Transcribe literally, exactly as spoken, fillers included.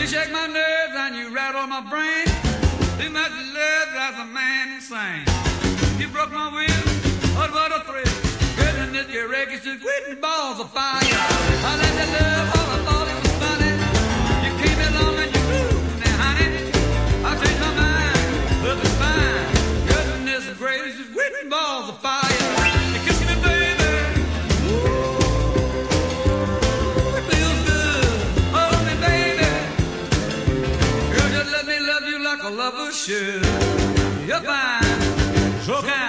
You shake my nerves and you rattle my brain. Too much love drives a man insane. You broke my will, oh what a thrill. Goodness, your wreckage just quitting balls of fire. I let the love, all I thought it was funny. You came along and you grew, now honey, I changed my mind, looking fine. Goodness gracious, quitting balls of fire. You kiss me, baby. Ooh, it feels good. Hold me, baby. Girl, just let me love you like a lover should. You're fine, so can